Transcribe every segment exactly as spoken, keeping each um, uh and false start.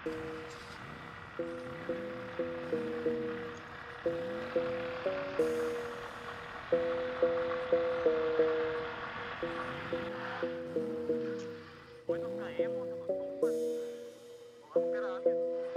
Hoy nos caemos en los compas. O vamos a ver a alguien.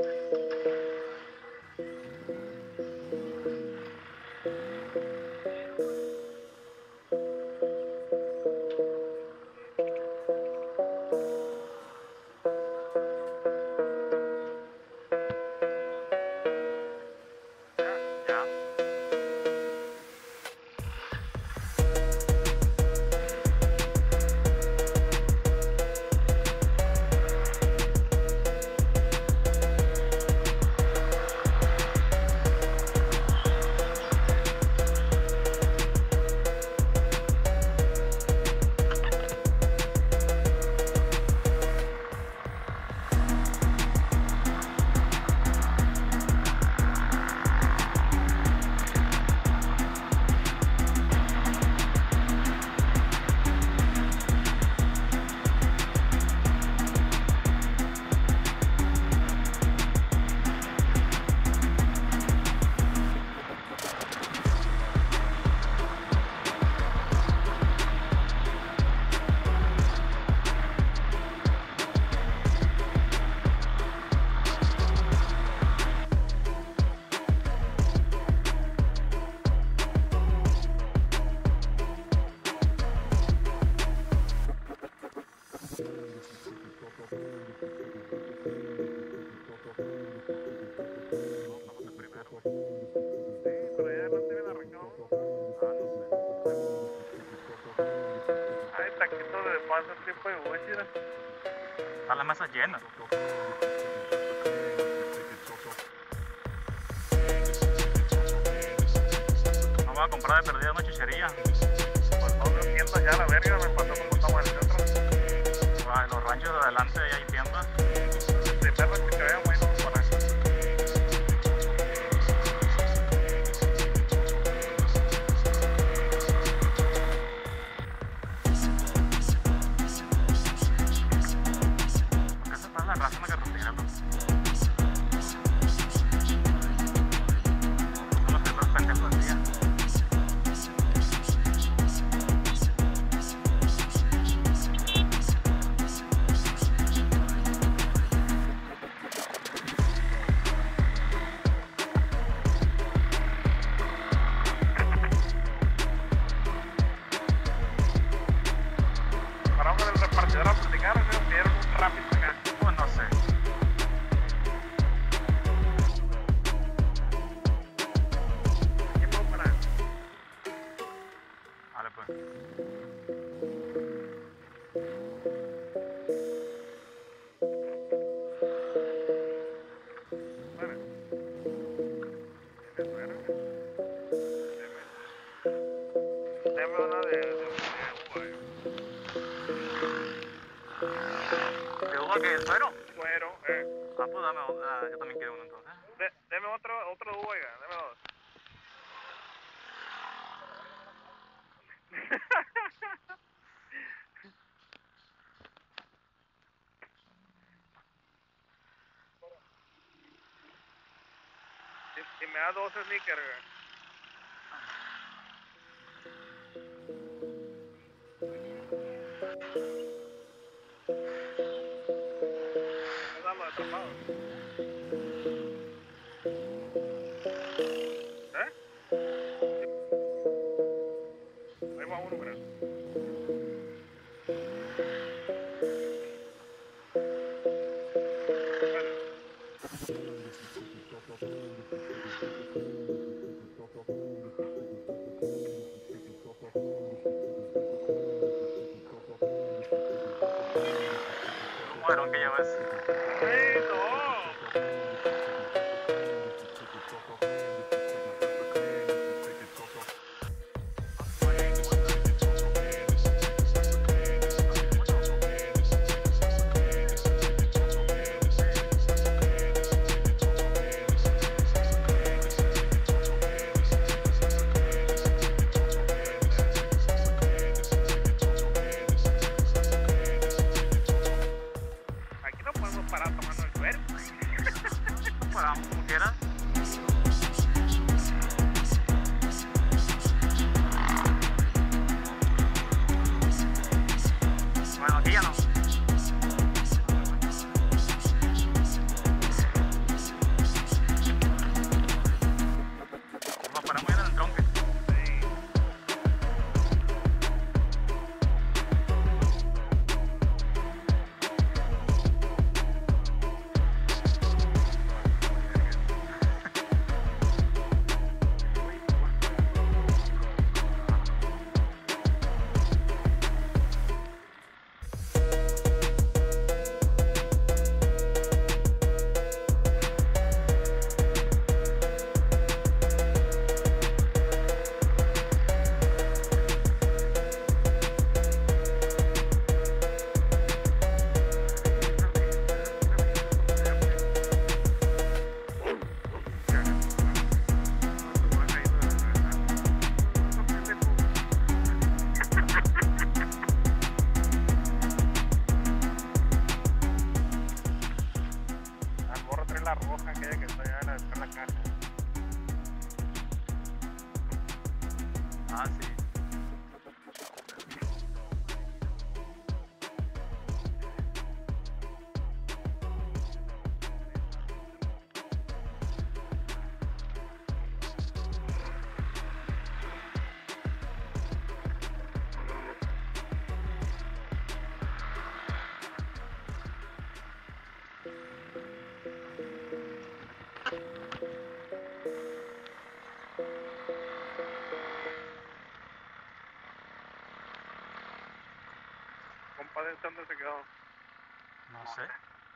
Está la mesa llena. Vamos a comprar de perdida una chuchería. Pues no veo tiendas ya, la verga, me pasó como estamos en el centro. Ah, en los ranchos de adelante hay tiendas. De perros que se vean buenos por ahí. La raza en la carretera, ¿no? Son los primeros pendejos del día. Paramos en el repartidor a platicar, me pidieron un rápido acá. Pues no sé. ¿Qué puedo parar? Vale, pues. Bueno. Deme una de, de, de uva. ¿De uva qué? ¿Suero? Suero, eh. Ah, pues dame otra. Yo también quiero uno entonces. De, deme otro, otro de uva, oiga. Deme dos. y, y me da dos sneakers, güey. ¿Eh? Ahí va uno, mira. Fueron que llevas. ¡Sí, no! Aquí no podemos parar tomando el sí. Compadre, ¿dónde se quedó? No sé.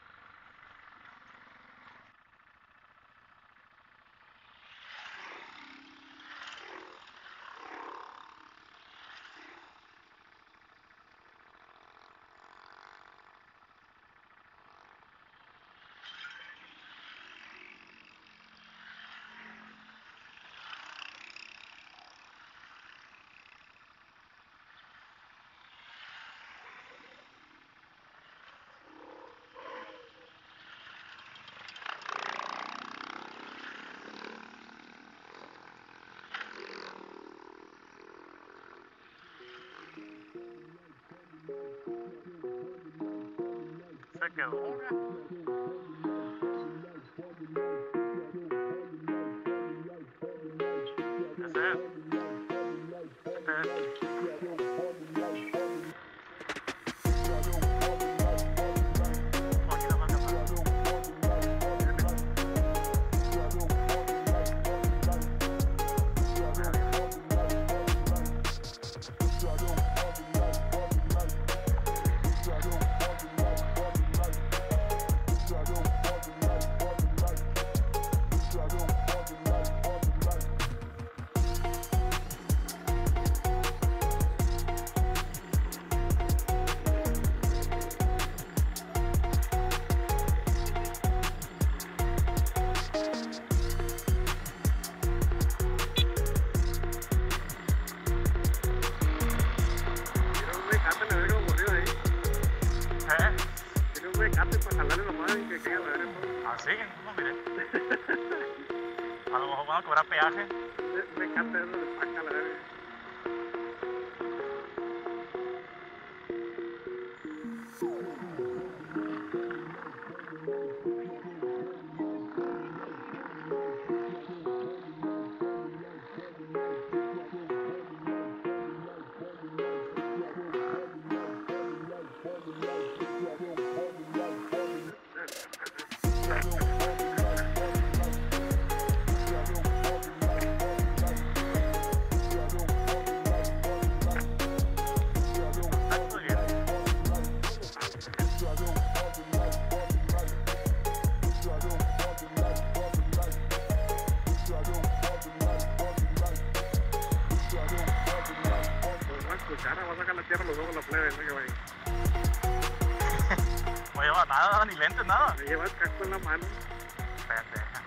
Se quedó. Ese es. Este es. Sí, no miré. A lo mejor van a cobrar peaje. Me encanta eso de paca, la verga. No lleva nada, ni lentes, nada. Me lleva el casco en la mano. Pendeja.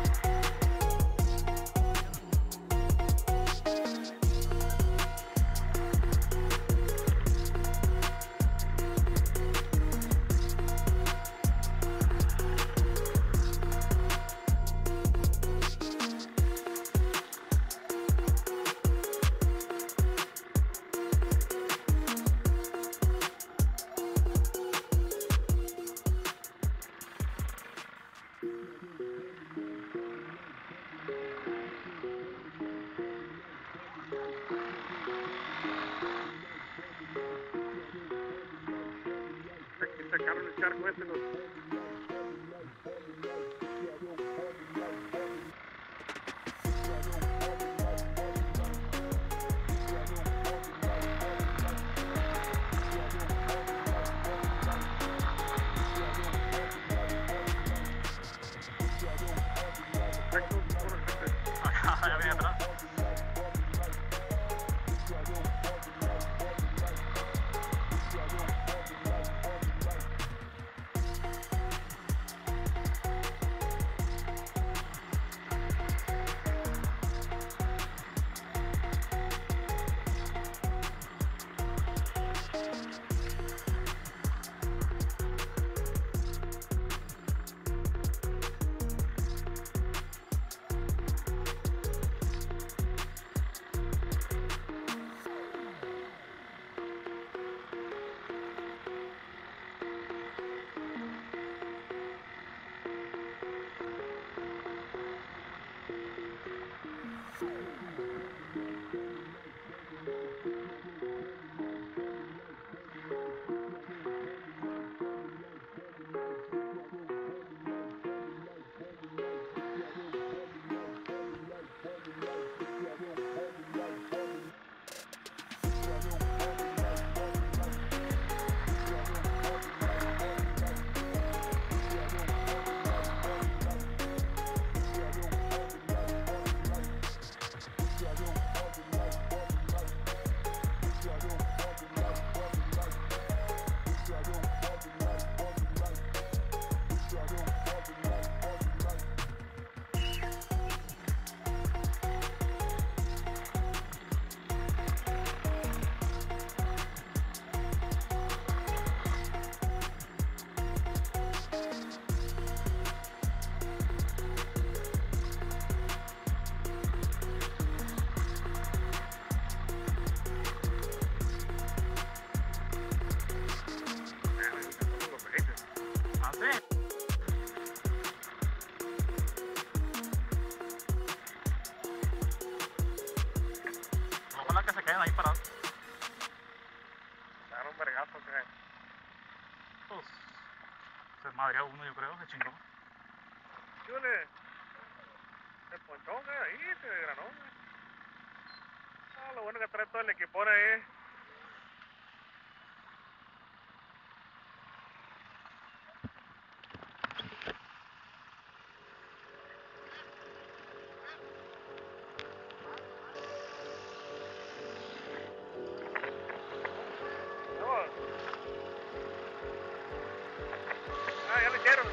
Sacaron el charco ese, los... Ya viene atrás. ahí parados. Dar un vergazo, que Pues se madreó uno, yo creo, se chingó. Chule. Se ponchó, güey, ahí, se desgranó, güey. Ah, lo bueno que trae todo el equipo ahí. Vamos. Ah, ya lo hicieron.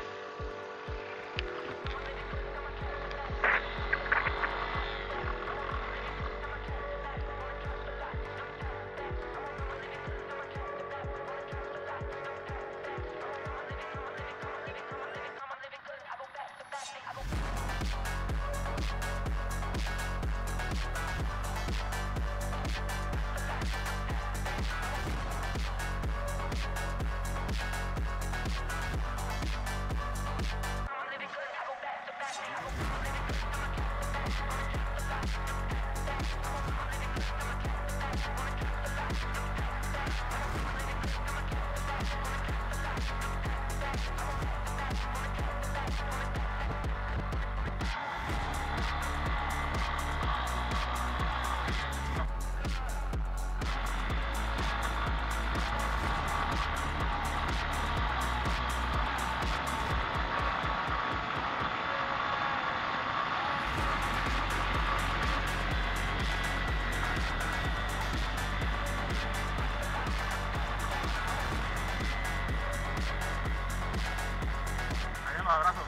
Ahí los abrazos.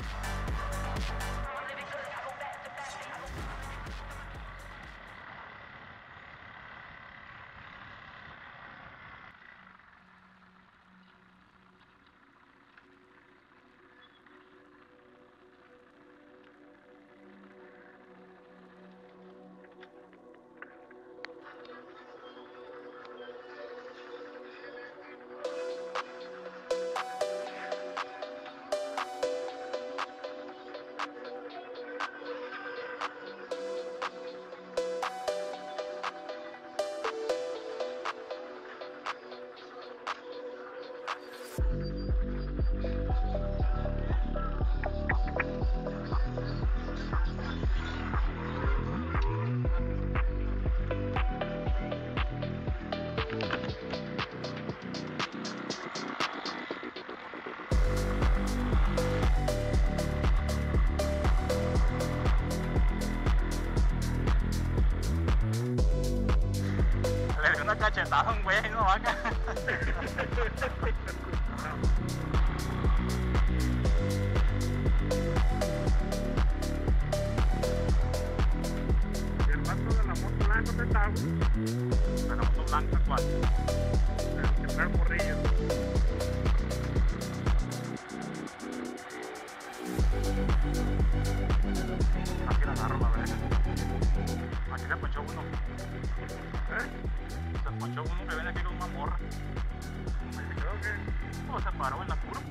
Le dio una cachetada a un güey, no vaca. Y el vato de la moto blanca, ¿dónde está, güey? De la moto blanca, ¿cuál? El que trae el morrillo. Aquí la agarro, la verga. Aquí se ponchó uno. ¿Eh? Se ponchó uno que viene aquí con una morra. Creo que... Pues se paró en la curva.